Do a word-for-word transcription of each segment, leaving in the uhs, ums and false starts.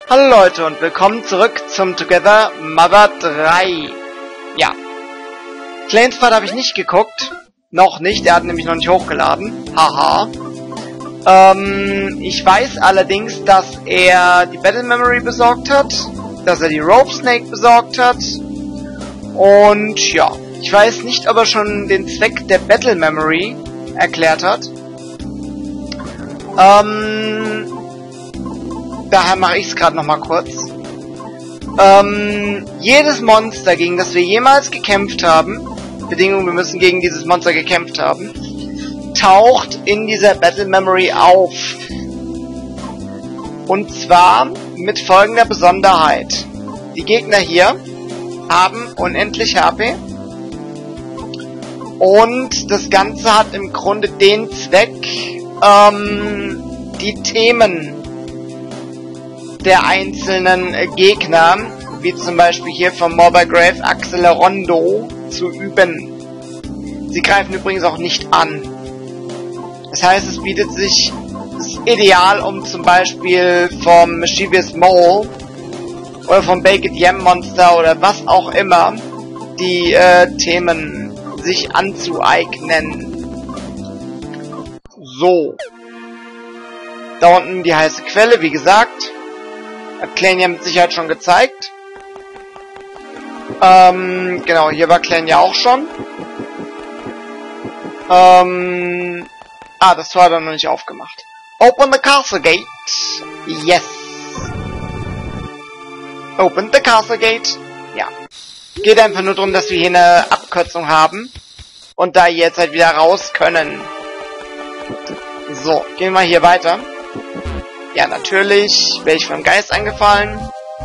Hallo Leute und willkommen zurück zum Together Mother drei. Ja, Clans Part habe ich nicht geguckt. Noch nicht, er hat nämlich noch nicht hochgeladen. Haha. Ähm, ich weiß allerdings, dass er die Battle Memory besorgt hat, dass er die Rope Snake besorgt hat. Und ja, ich weiß nicht, ob er schon den Zweck der Battle Memory erklärt hat. Ähm... Daher mache ich es gerade nochmal kurz. Ähm, jedes Monster, gegen das wir jemals gekämpft haben, Bedingung, wir müssen gegen dieses Monster gekämpft haben, taucht in dieser Battle Memory auf. Und zwar mit folgender Besonderheit. Die Gegner hier haben unendlich H P. Und das Ganze hat im Grunde den Zweck, ähm, die Themen der einzelnen äh, Gegner, wie zum Beispiel hier vom Morbargrave Accelerondo, zu üben. Sie greifen übrigens auch nicht an. Das heißt, es bietet sich, es ist ideal, um zum Beispiel vom Mischievous Mole oder vom Baked Yam Monster oder was auch immer die äh, Themen sich anzueignen. So. Da unten die heiße Quelle, wie gesagt. Hat Clan ja mit Sicherheit schon gezeigt. Ähm, genau, hier war Clan ja auch schon. Ähm, ah, das Tor hat er noch nicht aufgemacht. Open the castle gate. Yes. Open the castle gate. Ja. Geht einfach nur darum, dass wir hier eine Abkürzung haben. Und da jetzt halt wieder raus können. So, gehen wir hier weiter. Ja, natürlich werde ich vom Geist angefallen.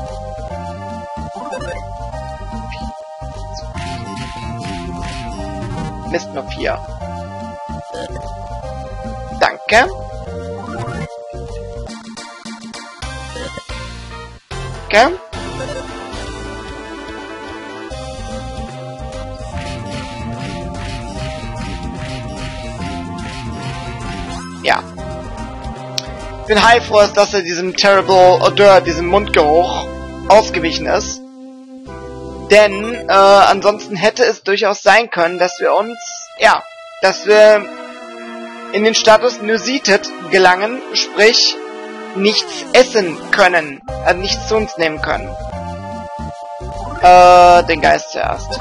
Mist, nur vier. Danke. Danke. Ja. Ich bin heilfroh, dass er diesem Terrible Odor, diesem Mundgeruch, ausgewichen ist. Denn äh, ansonsten hätte es durchaus sein können, dass wir uns, ja, dass wir in den Status Nuseated gelangen, sprich nichts essen können, also nichts zu uns nehmen können. Äh, den Geist zuerst.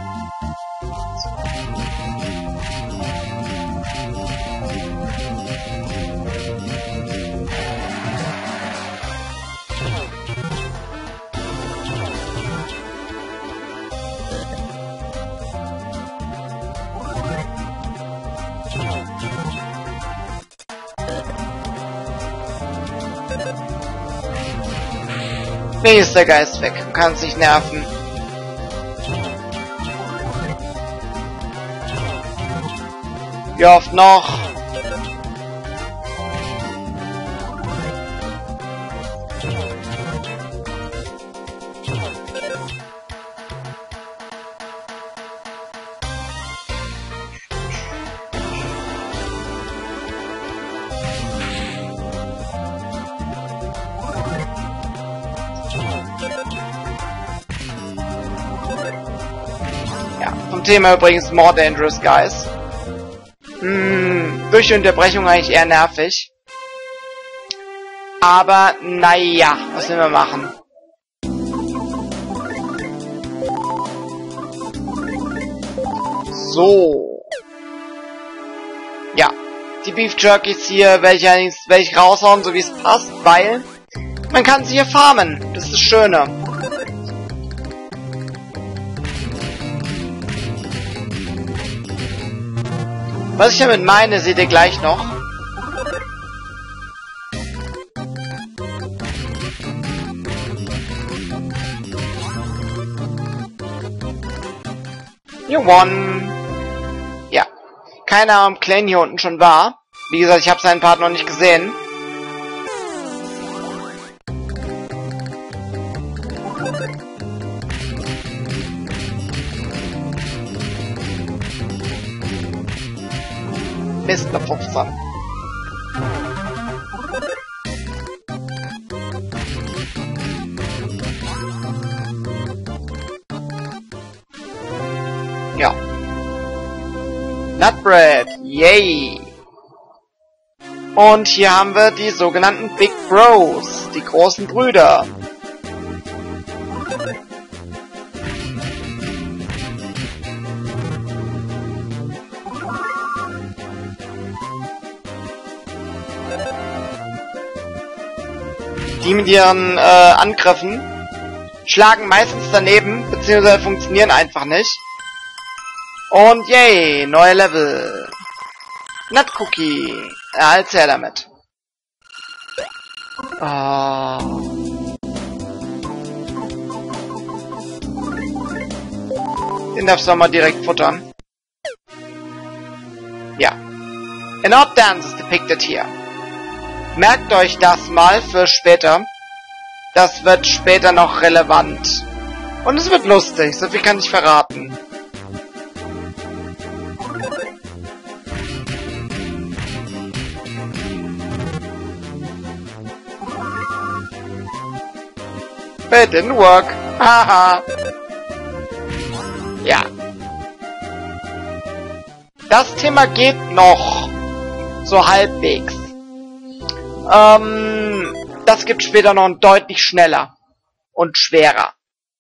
Nee, ist der Geist weg. Du kannst nicht nerven. Wie oft noch? Zum Thema übrigens More Dangerous Guys. Hm, durch die Unterbrechung eigentlich eher nervig. Aber naja, was will man machen? So. Ja, die Beef Jerkies hier werde ich allerdings werde ich raushauen, so wie es passt, weil man kann sie hier farmen. Das ist das Schöne. Was ich damit meine, seht ihr gleich noch. You won. Ja. Keine Ahnung, ob Clan hier unten schon war. Wie gesagt, ich habe seinen Part noch nicht gesehen. Mister fünfzehn. Nutbread. Yay. Und hier haben wir die sogenannten Big Bros. Die großen Brüder. Die mit ihren äh, Angriffen schlagen meistens daneben, beziehungsweise funktionieren einfach nicht. Und yay, neue Level. Nut Cookie. Ja, als her damit. Oh. Den darfst du mal direkt futtern. Ja. An odd dance is depicted here. Merkt euch das mal für später. Das wird später noch relevant. Und es wird lustig, so viel kann ich verraten. It didn't work. Haha. Ja. Das Thema geht noch so halbwegs. Ähm, das gibt später noch ein deutlich schneller und schwerer.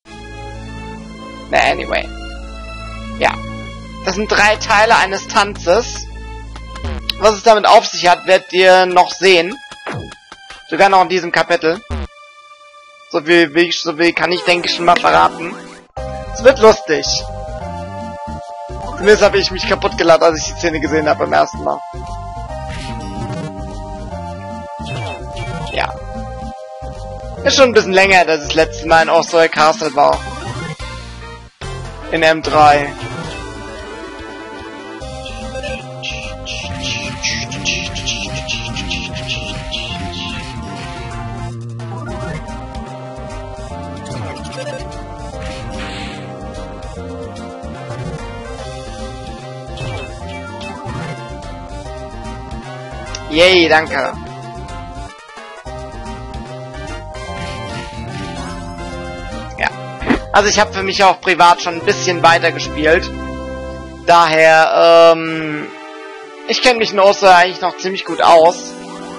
Na, anyway. Ja. Das sind drei Teile eines Tanzes. Was es damit auf sich hat, werdet ihr noch sehen. Sogar noch in diesem Kapitel. So viel, wie ich, so viel kann ich, denke ich, schon mal verraten. Es wird lustig. Zumindest habe ich mich kaputt gelacht, als ich die Szene gesehen habe beim ersten Mal. Ja. Ist schon ein bisschen länger, dass das letzte Mal in Osteroi Castle war. In M drei. Yay, danke. Ja. Also ich habe für mich auch privat schon ein bisschen weiter gespielt. Daher, ähm... ich kenne mich in Osteroi eigentlich noch ziemlich gut aus.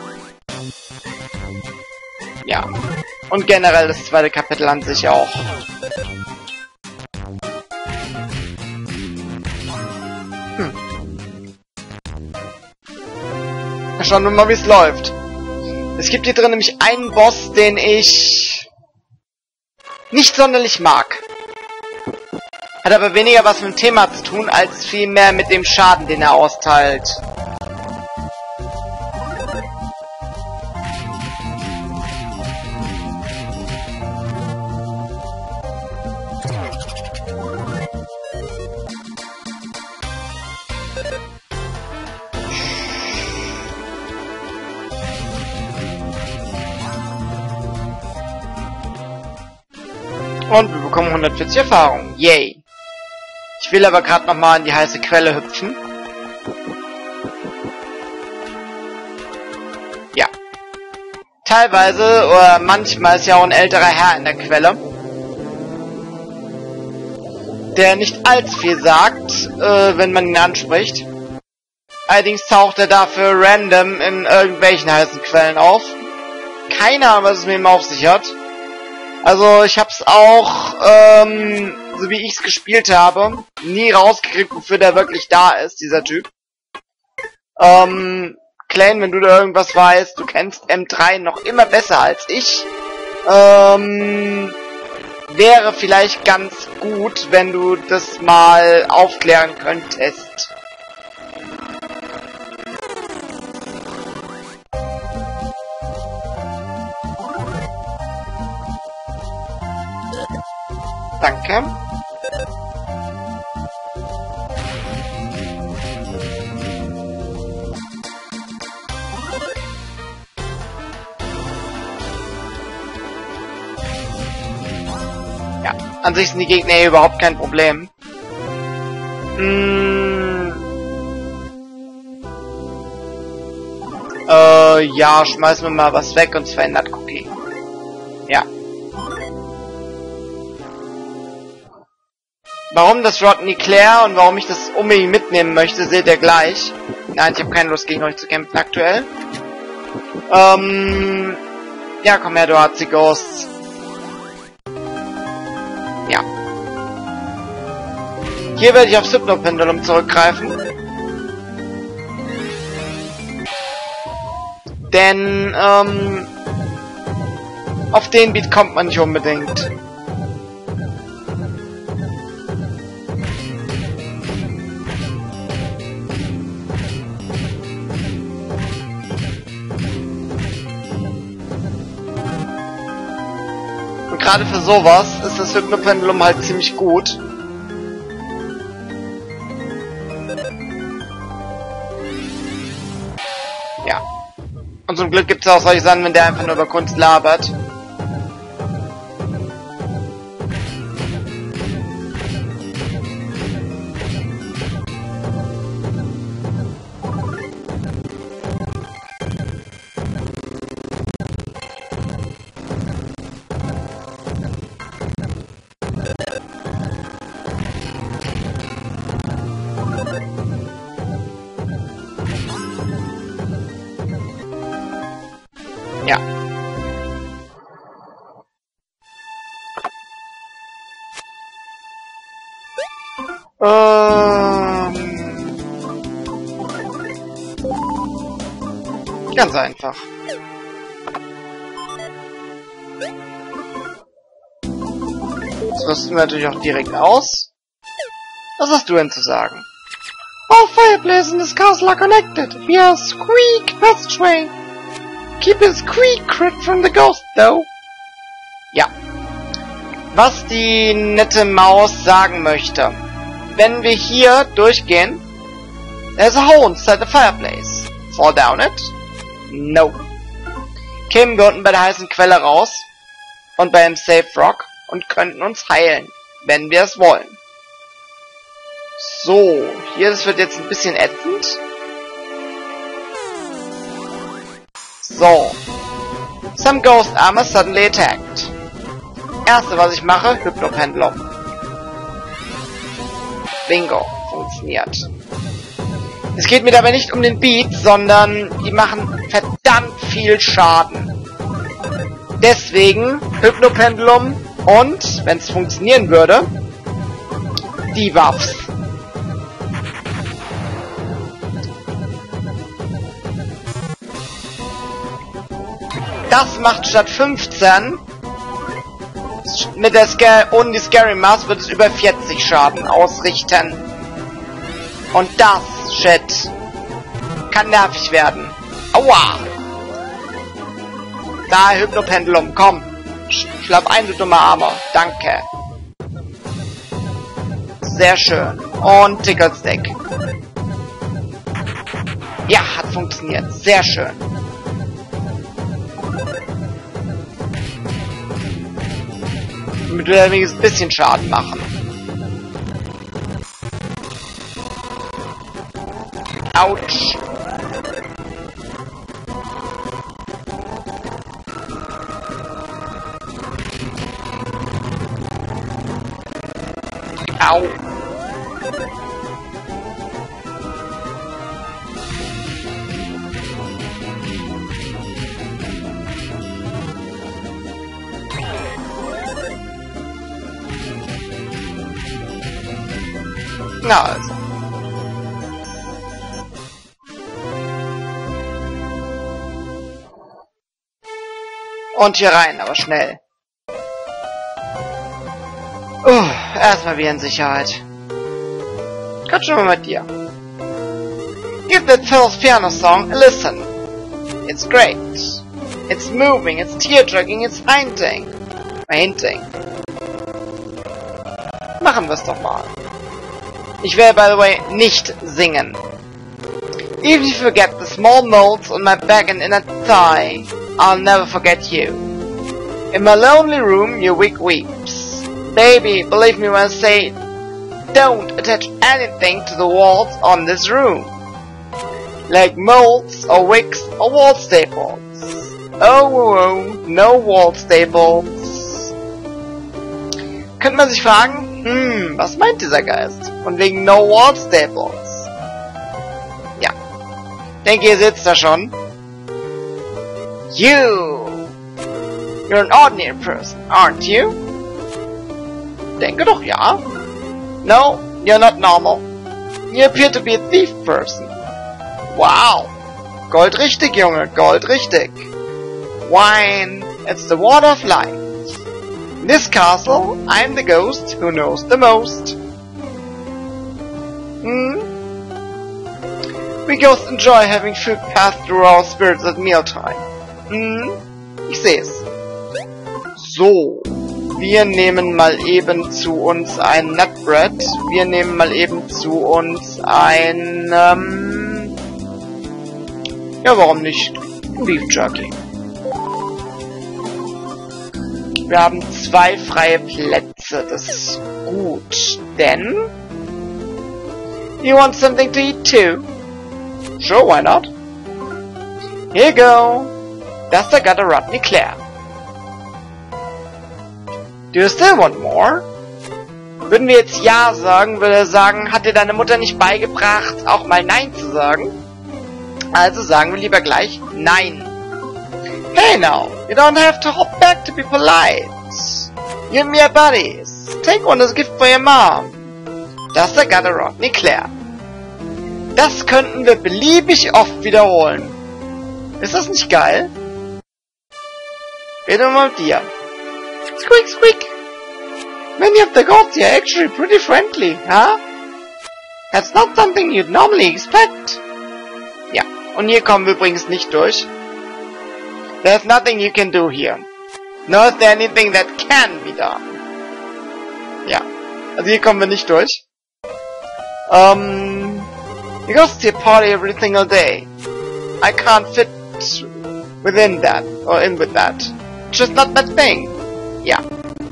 Ja. Und generell das zweite Kapitel an sich auch. Hm. Schauen wir mal, wie es läuft. Es gibt hier drin nämlich einen Boss, den ich nicht sonderlich mag. Hat aber weniger was mit dem Thema zu tun, als vielmehr mit dem Schaden, den er austeilt. Und wir bekommen hundertvierzig Erfahrung. Yay. Ich will aber gerade nochmal in die heiße Quelle hüpfen. Ja. Teilweise, oder manchmal ist ja auch ein älterer Herr in der Quelle, der nicht allzu viel sagt, äh, wenn man ihn anspricht. Allerdings taucht er dafür random in irgendwelchen heißen Quellen auf. Keine Ahnung, was es mit ihm auf sich hat. Also ich hab's auch, ähm, so wie ich's gespielt habe, nie rausgekriegt, wofür der wirklich da ist, dieser Typ. Ähm, Klein, wenn du da irgendwas weißt, du kennst M drei noch immer besser als ich. Ähm, wäre vielleicht ganz gut, wenn du das mal aufklären könntest. Danke. Ja, an sich sind die Gegner hier überhaupt kein Problem. Hm. Äh, ja, schmeißen wir mal was weg und zwar in Nut Cookie. Ja. Warum das Rodney Claire und warum ich das unbedingt mitnehmen möchte, seht ihr gleich. Nein, ich habe keine Lust gegen euch zu kämpfen aktuell. Ähm... Ja, komm her, du Artsy Ghosts. Ja. Hier werde ich aufs Hypno-Pendulum zurückgreifen. Denn, ähm... auf den Beat kommt man nicht unbedingt. Und gerade für sowas ist das Hypno-Pendulum halt ziemlich gut. Ja. Und zum Glück gibt es auch solche Sachen, wenn der einfach nur über Kunst labert. Ja. Ähm. Ganz einfach. Das rüsten wir natürlich auch direkt aus. Was hast du denn zu sagen? All fireplaces in this castle are connected via a squeak passageway. Keep a squeak crit from the ghost, though. Ja. Was die nette Maus sagen möchte. Wenn wir hier durchgehen, there's a hole inside the fireplace. Fall down it? No. Kämen wir unten bei der heißen Quelle raus und bei einem Safe Rock und könnten uns heilen, wenn wir es wollen. So, hier, das wird jetzt ein bisschen ätzend. So. Some ghost armor suddenly attacked. Erste, was ich mache, Hypno-Pendulum. Bingo. Funktioniert. Es geht mir dabei nicht um den Beat, sondern die machen verdammt viel Schaden. Deswegen Hypno-Pendulum und, wenn es funktionieren würde, die Waffs. Das macht statt fünfzehn, mit der Sca ohne die Scary Mask wird es über vierzig Schaden ausrichten. Und das, shit, kann nervig werden. Aua! Da, Hypno-Pendulum, komm. Sch schlapp ein, du dummer Armer. Danke. Sehr schön. Und Tickle Stick. Ja, hat funktioniert. Sehr schön. Damit wir wenigstens ein bisschen Schaden machen. Autsch. Au. Na also. Und hier rein, aber schnell. Uh, erstmal wieder in Sicherheit. Quatsch schon mal mit dir. Give that fellow's piano song a listen. It's great. It's moving, it's tear-jerking, it's hinting. Hinting. Machen wir es doch mal. Ich werde, by the way, nicht singen. Even if you forget the small moles on my back and inner thigh, I'll never forget you. In my lonely room, your wig weeps. Baby, believe me when I say, don't attach anything to the walls on this room. Like molds or wicks or wall staples. Oh, oh, oh, no wall staples. Könnte man sich fragen, Hm, was meint dieser Geist? Von wegen No Wall Staples. Ja. Denke, ihr sitzt da schon. You! You're an ordinary person, aren't you? Denke doch, ja. No, you're not normal. You appear to be a thief person. Wow. Goldrichtig, Junge, goldrichtig. Wine, it's the water of life. In this castle, I'm the ghost who knows the most. Hmm? We ghosts enjoy having food pass through our spirits at mealtime. Hm? Ich seh's. So. Wir nehmen mal eben zu uns ein Nutbread. Wir nehmen mal eben zu uns ein, ähm... ja, warum nicht? Beef Jerky. Wir haben zwei freie Plätze. Das ist gut. Denn... You want something to eat too? Sure, why not? Here you go. That's the gutter Rodney Clare. Do you still want more? Würden wir jetzt Ja sagen, würde er sagen, hat dir deine Mutter nicht beigebracht, auch mal Nein zu sagen? Also sagen wir lieber gleich Nein. Hey now, you don't have to hop back to be polite. You and me are buddies. Take one as a gift for your mom. Das der Gutter Rodney Clare. Das könnten wir beliebig oft wiederholen. Ist das nicht geil? Reden wir mal mit dir. Squeak, squeak. Many of the gods here are actually pretty friendly, huh? That's not something you'd normally expect. Ja, und hier kommen wir übrigens nicht durch. There's nothing you can do here. Nor is there anything that can be done. Ja, also hier kommen wir nicht durch. Um, you ghosts here party every single day. I can't fit within that, or in with that. Just not my thing. Yeah.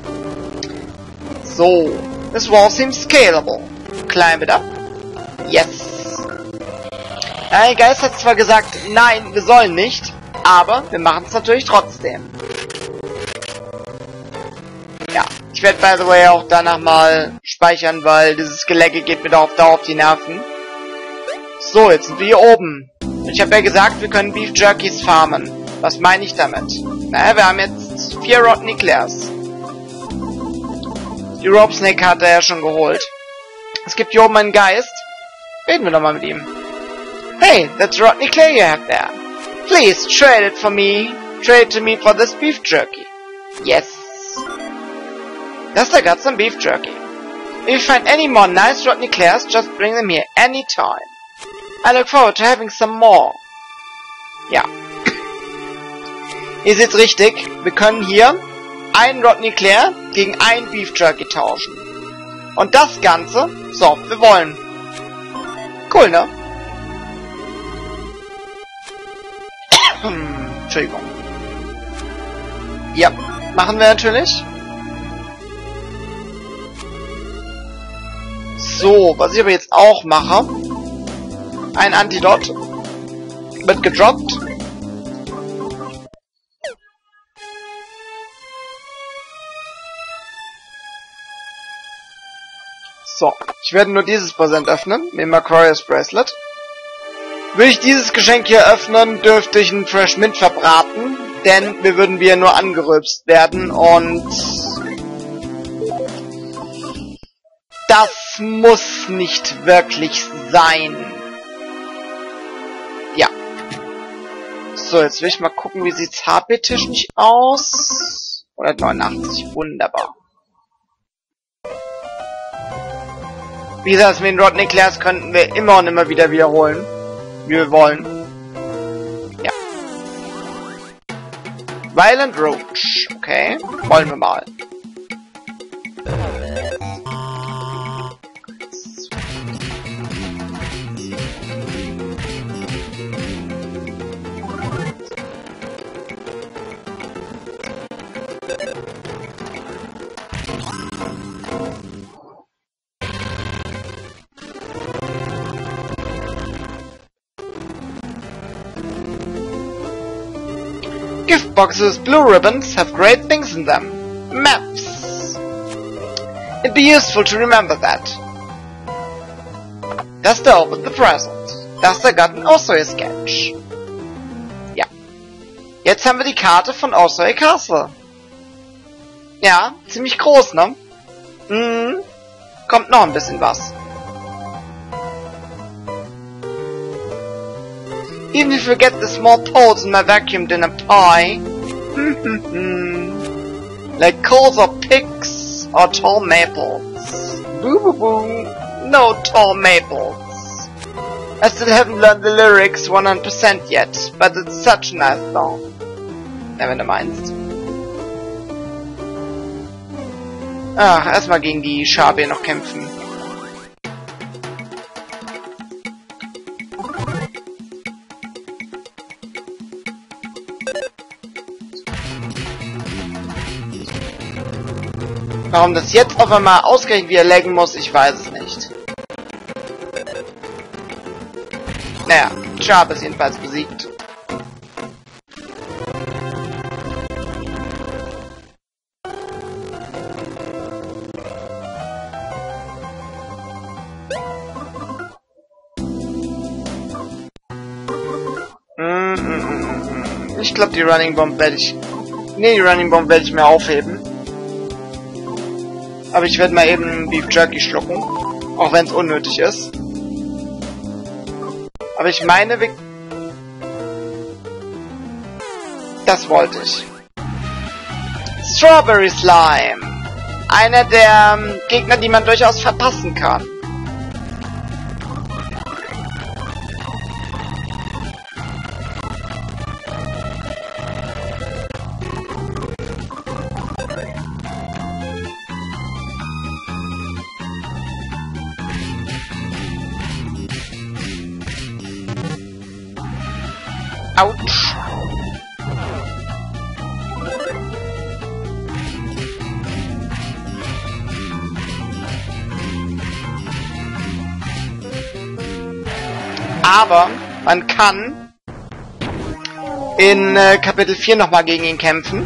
So, this wall seems scalable. Climb it up. Yes. Ein Geist hat zwar gesagt, nein, wir sollen nicht, aber wir machen es natürlich trotzdem. Ja, ich werde by the way auch danach mal speichern, weil dieses Gelecke geht mir auf Dauer auf die Nerven. So, jetzt sind wir hier oben. Ich habe ja gesagt, wir können Beef Jerkies farmen. Was meine ich damit? Naja, wir haben jetzt vier Rodney Clares. Die Rope Snake hat er ja schon geholt. Es gibt hier oben einen Geist. Reden wir doch mal mit ihm. Hey, that's Rodney Clare you have there. Please, trade it for me. Trade it to me for this beef jerky. Yes. That's I got some beef jerky. If you find any more nice Rodney Clares, just bring them here anytime. I look forward to having some more. Ja. Ihr seht's richtig. Wir können hier einen Rodney Clare gegen ein Beef Jerky tauschen. Und das Ganze, so oft wir wollen. Cool, ne? Entschuldigung. Ja, machen wir natürlich. So, was ich aber jetzt auch mache. Ein Antidot. Wird gedroppt. So, ich werde nur dieses Präsent öffnen, mit dem Macquarius Bracelet. Würde ich dieses Geschenk hier öffnen, dürfte ich einen Fresh Mint verbraten, denn wir würden wieder nur angerülpst werden und das muss nicht wirklich sein. Ja. So, jetzt will ich mal gucken, wie sieht's H P-technisch aus. hundertneunundachtzig, wunderbar. Wie gesagt, mit den Rodney Clares könnten wir immer und immer wieder wiederholen, wie wir wollen. Ja. Violent Roach. Okay, wollen wir mal. Gift boxes with blue ribbons have great things in them. Maps. It'd be useful to remember that. Duster opened the present. Duster got an Osoy sketch. Ja. Jetzt haben wir die Karte von Osoy Castle. Ja, ziemlich groß, ne? Mhm. Kommt noch ein bisschen was. Even if you get the small poles in my vacuum dinner pie. Like coals or pigs or tall maples. Boo boo boo. No tall maples. I still haven't learned the lyrics one hundred percent yet, but it's such a nice song. Ja, wenn du meinst. Ach, erstmal gegen die Schabe noch kämpfen. Warum das jetzt auf einmal ausgerechnet wieder laggen muss, ich weiß es nicht. Naja, Schabe ist jedenfalls besiegt. Ich glaube, die Running Bomb werde ich... Ne, die Running Bomb werde ich mir aufheben. Aber ich werde mal eben Beef Jerky schlucken. Auch wenn es unnötig ist. Aber ich meine, wir... Das wollte ich. Strawberry Slime. Einer der ähm, Gegner, die man durchaus verpassen kann. Autsch. Aber man kann in äh, Kapitel vier nochmal gegen ihn kämpfen.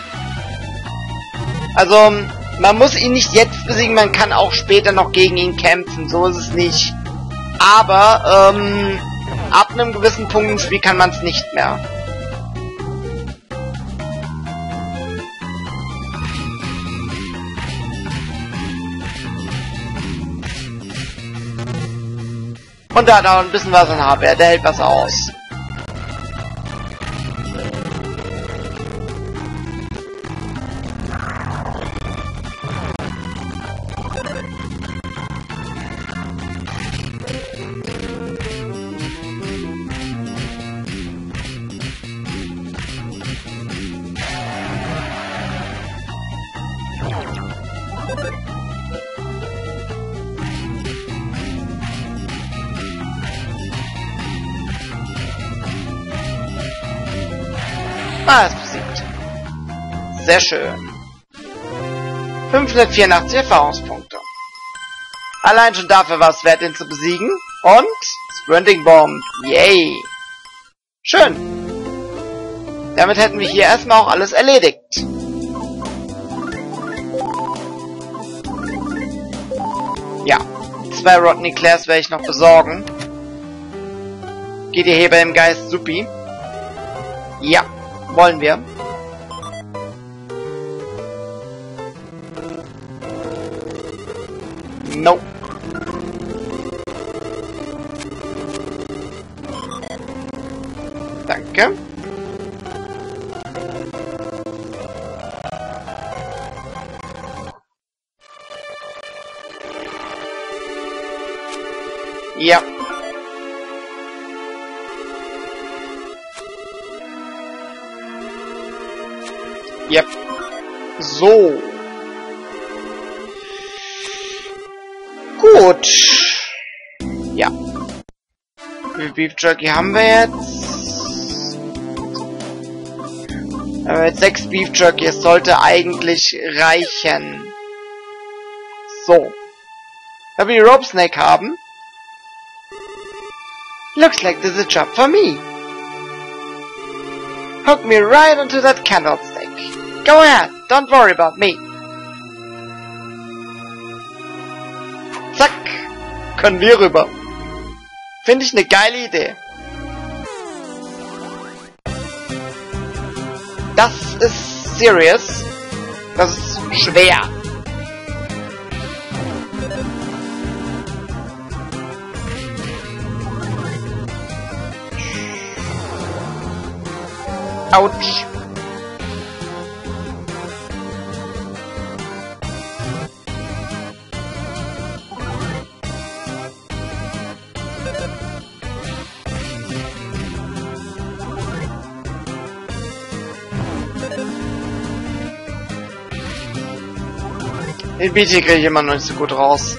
Also, man muss ihn nicht jetzt besiegen, man kann auch später noch gegen ihn kämpfen, so ist es nicht. Aber, ähm... ab einem gewissen Punkt im Spiel kann man es nicht mehr. Und da hat auch ein bisschen was an H P, der hält was aus. Ah, ist besiegt. Sehr schön. fünfhundertvierundachtzig Erfahrungspunkte. Allein schon dafür war es wert, ihn zu besiegen. Und Sprinting Bomb. Yay. Schön. Damit hätten wir hier erstmal auch alles erledigt. Ja. Zwei Rodney Clairs werde ich noch besorgen. Geht ihr Heber im Geist, supi. Ja. Wollen wir. Nope. Danke. Ja. Yep. So. Gut. Ja. Wie viel Beef Jerky haben wir jetzt? Haben wir jetzt sechs Beef Jerky. Es sollte eigentlich reichen. So. Wenn wir die Rope Snake haben. Looks like this is a job for me. Hook me right onto that candlestick. Go ahead, don't worry about me. können wir rüber. Finde ich eine geile Idee. Das ist serious. Das ist schwer. Autsch. Den Beat hier kriege ich immer noch nicht so gut raus.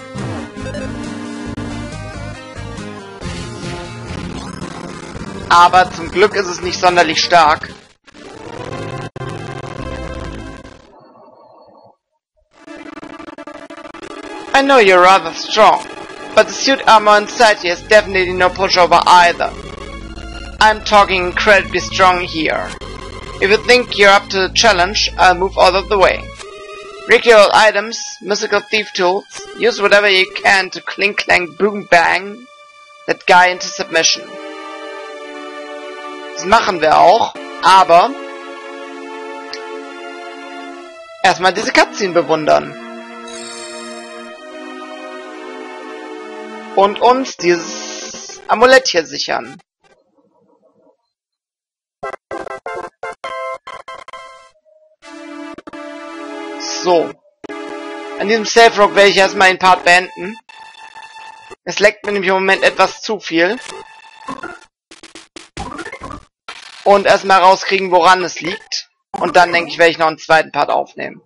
Aber zum Glück ist es nicht sonderlich stark. I know you're rather strong, but the suit armor inside you is definitely no pushover either. I'm talking incredibly strong here. If you think you're up to the challenge, I'll move out of the way. Ritual items, mystical thief tools, use whatever you can to clink clang boom bang that guy into submission. Das machen wir auch, aber erstmal diese Cutscene bewundern. Und uns dieses Amulett hier sichern. So. An diesem Safe Rock werde ich erstmal den Part beenden. Es leckt mir nämlich im Moment etwas zu viel. Und erstmal rauskriegen, woran es liegt. Und dann, denke ich, werde ich noch einen zweiten Part aufnehmen.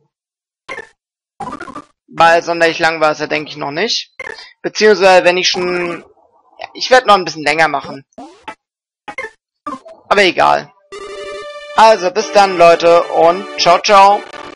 Weil sonderlich lang war es ja, denke ich, noch nicht. Beziehungsweise, wenn ich schon... Ja, ich werde noch ein bisschen länger machen. Aber egal. Also, bis dann, Leute, und ciao, ciao.